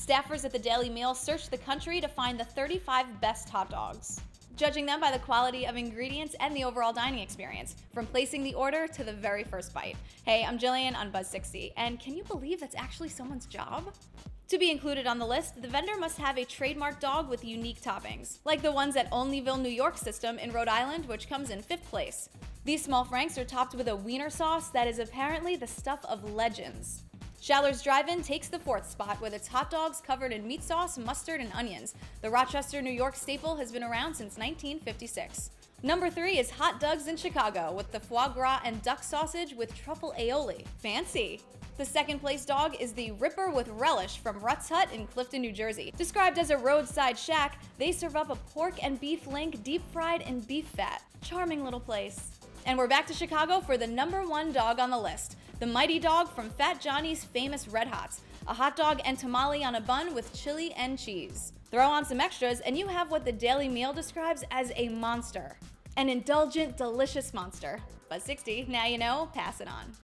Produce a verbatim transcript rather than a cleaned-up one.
Staffers at the Daily Mail searched the country to find the thirty-five best hot dogs, judging them by the quality of ingredients and the overall dining experience, from placing the order to the very first bite. Hey, I'm Jillian on Buzz sixty, and can you believe that's actually someone's job? To be included on the list, the vendor must have a trademark dog with unique toppings, like the ones at Olneyville, New York system in Rhode Island, which comes in fifth place. These small franks are topped with a wiener sauce that is apparently the stuff of legends. Shaller's Drive-In takes the fourth spot with its hot dogs covered in meat sauce, mustard, and onions. The Rochester, New York staple has been around since nineteen fifty-six. Number three is Hot Doug's in Chicago with the foie gras and duck sausage with truffle aioli. Fancy! The second place dog is the Ripper with Relish from Rutt's Hut in Clifton, New Jersey. Described as a roadside shack, they serve up a pork and beef link deep fried in beef fat. Charming little place. And we're back to Chicago for the number one dog on the list, the Mighty Dog from Fat Johnny's famous Red Hots, a hot dog and tamale on a bun with chili and cheese. Throw on some extras and you have what the Daily Mail describes as a monster. An indulgent, delicious monster. Buzz sixty, now you know, pass it on.